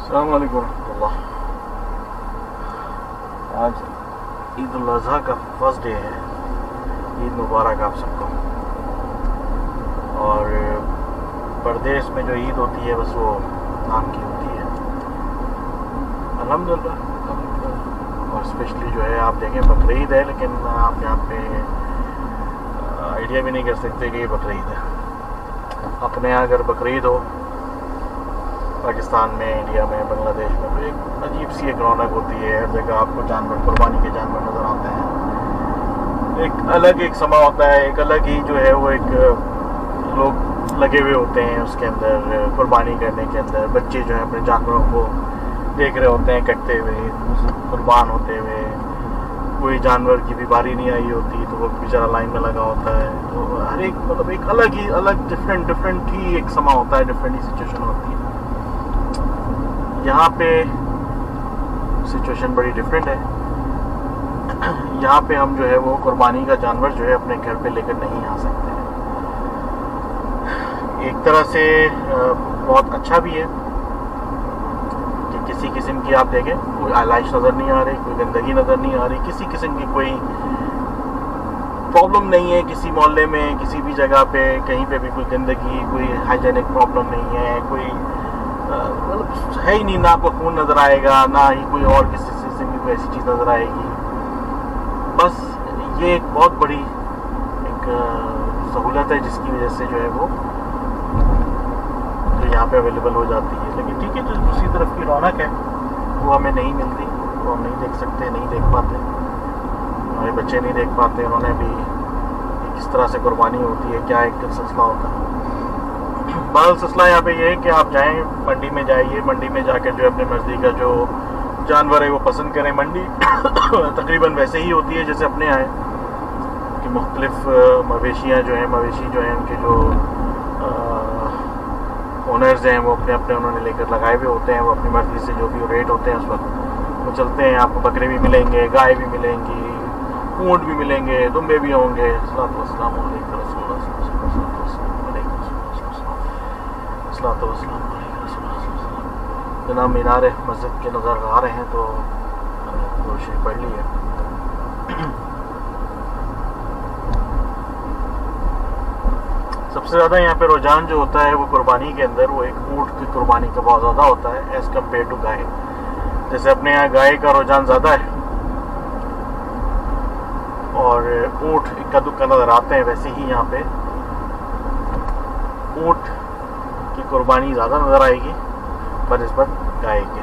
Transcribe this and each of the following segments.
अस्सलाम वालेकुम रहमतुल्लाह। आज ईद उल अज़हा का फर्स्ट डे है। ईद मुबारक आप सबको। और परदेश में जो ईद होती है बस वो नाम की होती है, अल्हम्दुलिल्लाह। और स्पेशली जो है आप देखें बकरीद है, लेकिन आप यहाँ पे आइडिया भी नहीं कर सकते कि ये बकरीद है। अपने यहाँ अगर बकरीद हो पाकिस्तान में, इंडिया में, बांग्लादेश में, तो एक अजीब सी एक रौनक होती है। हर जगह आपको जानवर, कुर्बानी के जानवर नज़र आते हैं। एक अलग एक समा होता है, एक अलग ही जो है वो एक लोग लगे हुए होते हैं उसके अंदर, कुर्बानी करने के अंदर। बच्चे जो है अपने जानवरों को देख रहे होते हैं कटते हुए, कुर्बान होते हुए। कोई जानवर की भी बारी नहीं आई होती तो वो बेचारा लाइन में लगा होता है। तो हर एक मतलब एक अलग डिफरेंट ही एक समा होता है, डिफरेंट ही सिचुएशन होती है। यहाँ पे सिचुएशन बड़ी डिफरेंट है। यहाँ पे हम जो है वो कुर्बानी का जानवर जो है अपने घर पे लेकर नहीं आ सकते हैं। एक तरह से बहुत अच्छा भी है कि किसी किस्म की आप देखें कोई आलाइश नज़र नहीं आ रही, कोई गंदगी नज़र नहीं आ रही, किसी किस्म की कोई प्रॉब्लम नहीं है। किसी मोहल्ले में, किसी भी जगह पे, कहीं पे भी कोई गंदगी, कोई हाइजेनिक प्रॉब्लम नहीं है, कोई मतलब है ही नहीं। ना आपको खून नज़र आएगा, ना ही कोई और किसी किस्म की कोई ऐसी चीज़ नज़र आएगी। बस ये एक बहुत बड़ी एक सहूलत है जिसकी वजह से जो है वो जो यहाँ पे अवेलेबल हो जाती है। लेकिन ठीक है, जो दूसरी तरफ की रौनक है वो हमें नहीं मिलती, वो हम नहीं देख सकते, नहीं देख पाते, हमारे बच्चे नहीं देख पाते। उन्होंने भी किस तरह से कुर्बानी होती है, क्या एक सिलसिला होता है। बहरहाल सिलसिला यहाँ पे ये है कि आप जाएँ, मंडी में जाइए, मंडी में जाकर जो अपने मर्जी का जो जानवर है वो पसंद करें। मंडी तकरीबन वैसे ही होती है जैसे अपने यहाँ है कि मुख्तलिफ मवेशियाँ जो हैं, मवेशी जो हैं उनके जो ओनर्स हैं वो अपने अपने उन्होंने लेकर लगाए हुए होते हैं। वो अपनी मर्जी से जो भी रेट होते हैं उस वक्त वो चलते हैं। आपको बकरे भी मिलेंगे, गाय भी मिलेंगी, ऊँट भी मिलेंगे, दुम्बे भी होंगे। जनाब मीनार मस्जिद के नज़र आ रहे हैं तो रोशनी पड़ ली है। सबसे ज़्यादा यहाँ पे रुझान जो होता है वो कुर्बानी के अंदर वो एक ऊँट की कुर्बानी का बहुत ज़्यादा होता है एज़ कम्पेयर टू गाय। जैसे अपने यहाँ गाय का रुझान ज़्यादा है और ऊँट इक्का दुक्का नज़र आते हैं, वैसे ही यहाँ पे ऊँट की कुर्बानी ज़्यादा नज़र आएगी बनिस्बत गाय के।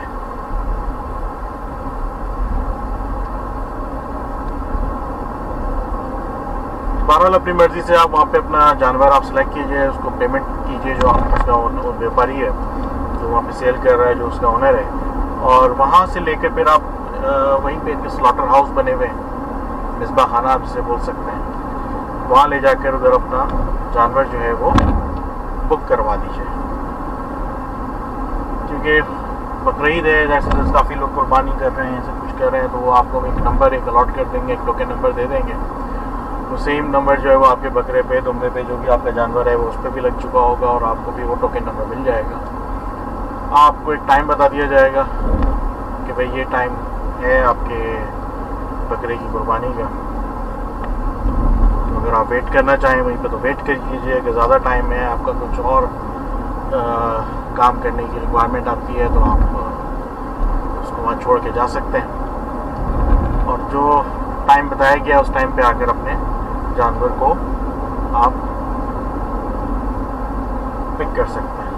बहरहाल अपनी मर्जी से आप वहाँ पे अपना जानवर आप सेलेक्ट कीजिए, उसको पेमेंट कीजिए जो आप उसका व्यापारी है जो वहाँ पे सेल कर रहा है, जो उसका ओनर है, और वहाँ से लेकर फिर आप वहीं पे इनके स्लॉटर हाउस बने हुए हैं, मिसबा खाना आप जिसे बोल सकते हैं, वहाँ ले जाकर उधर अपना जानवर जो है वो बुक करवा दीजिए। क्योंकि बकरीद है, जैसे काफ़ी लोग कुर्बानी कर रहे हैं, सब कुछ कर रहे हैं, तो वो आपको एक नंबर एक अलॉट कर देंगे, एक टोकन नंबर दे देंगे। तो सेम नंबर जो है वो आपके बकरे पे, दुम्बे पे, जो भी आपका जानवर है वो उस पर भी लग चुका होगा और आपको भी वो टोकन नंबर मिल जाएगा। आपको एक टाइम बता दिया जाएगा कि भाई ये टाइम है आपके बकरे की कुर्बानी का। तो अगर आप वेट करना चाहें वहीं पे तो वेट कर लीजिए। अगर ज़्यादा टाइम है, आपका कुछ और काम करने की रिक्वायरमेंट आती है तो आप उसको वहाँ छोड़ के जा सकते हैं और जो टाइम बताया गया उस टाइम पे आकर अपने जानवर को आप पिक कर सकते हैं।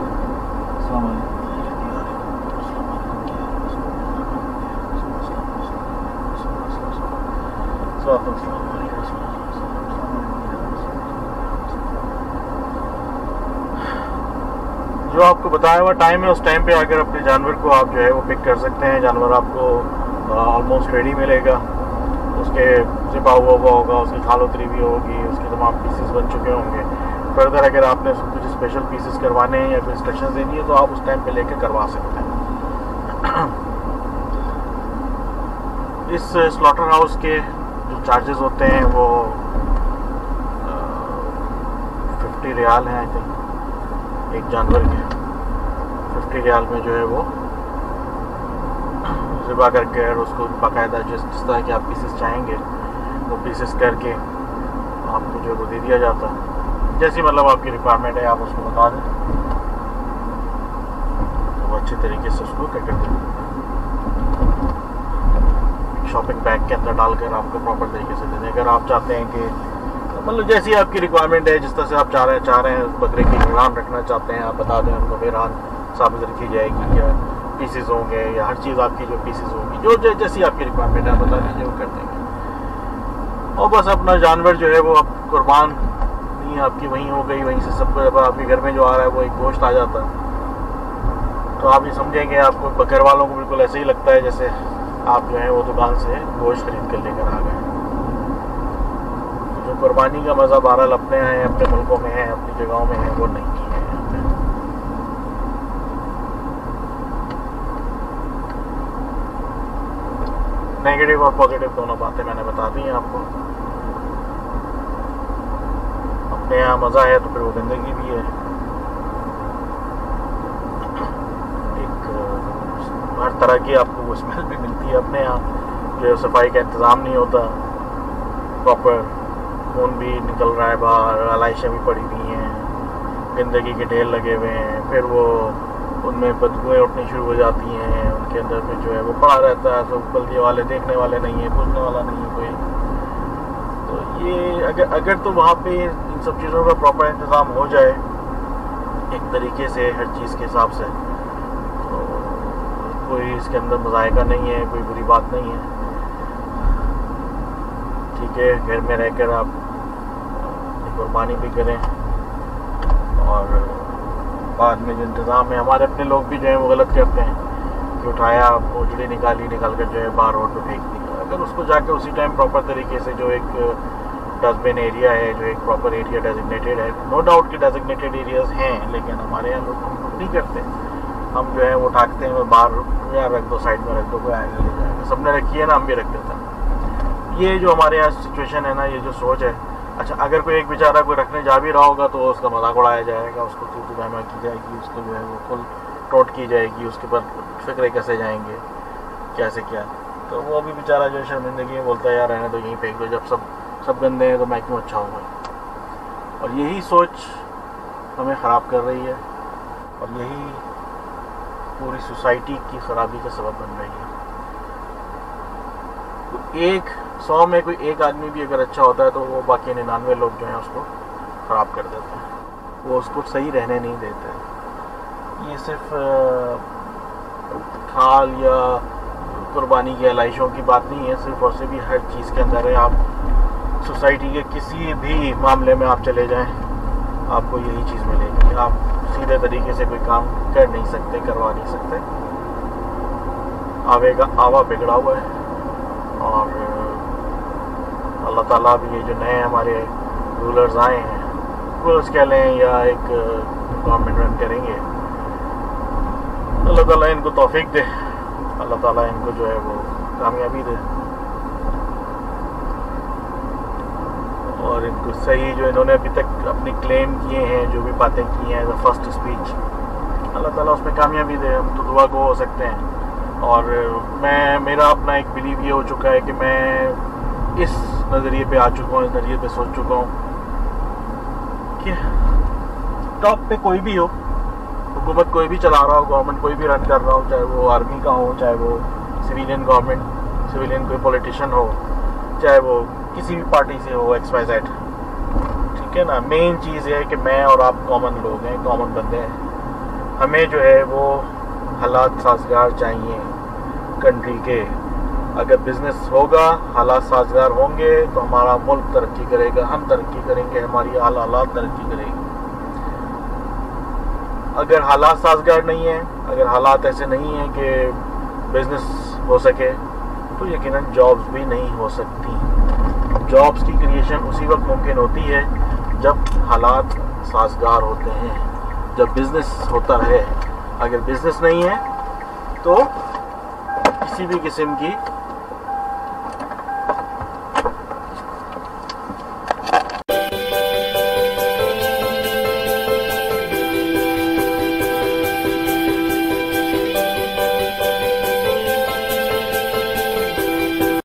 जो आपको बताया हुआ टाइम है उस टाइम पे आकर अपने जानवर को आप जो है वो पिक कर सकते हैं। जानवर आपको ऑलमोस्ट रेडी मिलेगा, उसके ज़िबा हुआ होगा, उसकी खाल उतरी भी होगी, उसके तमाम पीसेस बन चुके होंगे। फर्दर अगर आपने कुछ स्पेशल पीसेस करवाने हैं या कोई इंस्ट्रक्शन देनी है तो आप उस टाइम पे लेकर करवा सकते हैं। इस स्लॉटर हाउस के जो चार्जेस होते हैं वो 50 रियाल हैं आई थिंक एक जानवर के। 50 रियाल में जो है वो ज़िबा करके और उसको बाकायदा जिस तरह के आप पीसेस चाहेंगे वो पीसेस करके आपको जो है वो दे दिया जाता है। जैसी मतलब आपकी रिक्वायरमेंट है आप उसको बता दें तो वो अच्छे तरीके से उसको कट कर दें। शॉपिंग बैग के अंदर डालकर आपको प्रॉपर तरीके से दे दें। अगर आप चाहते हैं कि मतलब जैसी आपकी रिक्वायरमेंट है, जिस तरह से आप चाह रहे हैं बकरे की रान रखना चाहते हैं, आप बता दें उनको फिर रान साबित रखी जाएगी या पीसेस होंगे या हर चीज़ आपकी जो पीसेस होंगी जो जैसी आपकी रिक्वायरमेंट है आप बता दीजिए, वो कर देंगे। और बस अपना जानवर जो है वो आप कुर्बान नहीं आपकी वहीं हो गई, वहीं से सब जब आपके घर में जो आ रहा है वो एक गोश्त आ जाता है तो आप ये समझेंगे आपको बकर वालों को बिल्कुल ऐसे ही लगता है जैसे आप जो है वो दुकान से गोश्त खरीद कर लेकर आ गए। जो कुर्बानी का मज़ा बहरहाल अपने हैं, अपने मुल्कों में है, अपनी जगहों में है, वो नहीं है। नेगेटिव और पॉजिटिव दोनों बातें मैंने बता दी हैं आपको। अपने यहाँ मज़ा है तो फिर वो गंदगी भी है। एक हर तरह की आपको वो स्मेल भी मिलती है। अपने यहाँ जो सफाई का इंतज़ाम नहीं होता प्रॉपर, खून भी निकल रहा है बाहर, आलाइशें भी पड़ी हुई हैं, गंदगी के ढेर लगे हुए हैं, फिर वो उनमें बदबूएं उठनी शुरू हो जाती हैं, उनके अंदर में जो है वो पड़ा रहता है, तो बल्कि वाले देखने वाले नहीं है, पूछने वाला नहीं है कोई। तो ये अगर तो वहाँ पे इन सब चीज़ों का प्रॉपर इंतज़ाम हो जाए एक तरीके से हर चीज़ के हिसाब से, तो कोई इसके अंदर मज़ायका नहीं है, कोई बुरी बात नहीं है। ठीक है, घर में रहकर आप कुर्बानी भी करें और बाद में जो इंतज़ाम है, हमारे अपने लोग भी जो है वो गलत करते हैं कि उठाया पोचड़ी निकाल कर जो है बाहर रोड पे फेंक दी। अगर उसको जाकर उसी टाइम प्रॉपर तरीके से जो एक डस्टबिन एरिया है, जो एक प्रॉपर एरिया डेजिग्नेटेड है, नो डाउट कि डेजिग्नेटेड एरियाज़ हैं, लेकिन हमारे यहाँ लोग नहीं करते। हम जो है वो उठाते हैं और बाहर या रख दो, साइड में रख दो, कोई आएगा ले जाएगा। सबने रखी है ना, हम भी रख देते हैं। ये जो हमारे यहाँ सिचुएशन है ना, ये जो सोच है, अच्छा अगर कोई एक बेचारा कोई रखने जा भी रहा होगा तो उसका मजाक उड़ाया जाएगा, उसको तू बहमा की जाएगी, उसको जो है वो फुल टोट की जाएगी, उसके ऊपर फिक्रे कैसे जाएंगे कैसे क्या। तो वो भी बेचारा जो है शर्मिंदगी में बोलता है यार रहने तो यहीं फेंक दो, जब सब गंदे हैं तो मैं क्यों अच्छा हूँ। और यही सोच हमें ख़राब कर रही है और यही पूरी सोसाइटी की ख़राबी का सबब बन रही है। तो 100 में कोई एक आदमी भी अगर अच्छा होता है तो वो बाकी 99 लोग जो हैं उसको ख़राब कर देते हैं, वो उसको सही रहने नहीं देते। ये सिर्फ खाल या कुर्बानी की आलाइशों की बात नहीं है, सिर्फ और सिर्फ भी हर चीज़ के अंदर है। आप सोसाइटी के किसी भी मामले में आप चले जाएं, आपको यही चीज़ मिलेगी। आप सीधे तरीके से कोई काम कर नहीं सकते, करवा नहीं सकते। आवा बिगड़ा हुआ है और अल्लाह ताला भी ये जो नए हमारे रूलर्स आए हैं, रूलर्स कह लें या एक गवर्नमेंट रन करेंगे, अल्लाह ताला इनको तौफीक दे, अल्लाह ताला इनको जो है वो कामयाबी दे और इनको सही जो इन्होंने अभी तक अपने क्लेम किए हैं, जो भी बातें की हैं as a first speech, Allah ताला उसमें कामयाबी दे। हम तो दुआ को हो सकते हैं। और मेरा अपना एक बिलीव ये हो चुका है कि मैं इस नज़रिए पे आ चुका हूँ, इस नज़रिए पे सोच चुका हूँ कि टॉप पे कोई भी हो, हुकूमत कोई भी चला रहा हो, गवर्नमेंट कोई भी रन कर रहा हो, चाहे वो आर्मी का हो, चाहे वो सिविलियन गवर्नमेंट, सिविलियन कोई पॉलिटिशियन हो, चाहे वो किसी भी पार्टी से हो, XYZ, ठीक है ना। मेन चीज़ ये है कि मैं और आप कॉमन लोग हैं, कॉमन बंदे हैं। हमें जो है वो हालात साजगार चाहिए कंट्री के। अगर बिज़नेस होगा, हालात साजगार होंगे तो हमारा मुल्क तरक्की करेगा, हम तरक्की करेंगे, हमारी हालात तरक्की करेगी। अगर हालात साजगार नहीं है, अगर हालात ऐसे नहीं हैं कि बिज़नेस हो सके, तो यकीनन जॉब्स भी नहीं हो सकती। जॉब्स की क्रिएशन उसी वक्त मुमकिन होती है जब हालात साजगार होते हैं, जब बिज़नेस होता है। अगर बिज़नेस नहीं है तो किसी भी किस्म की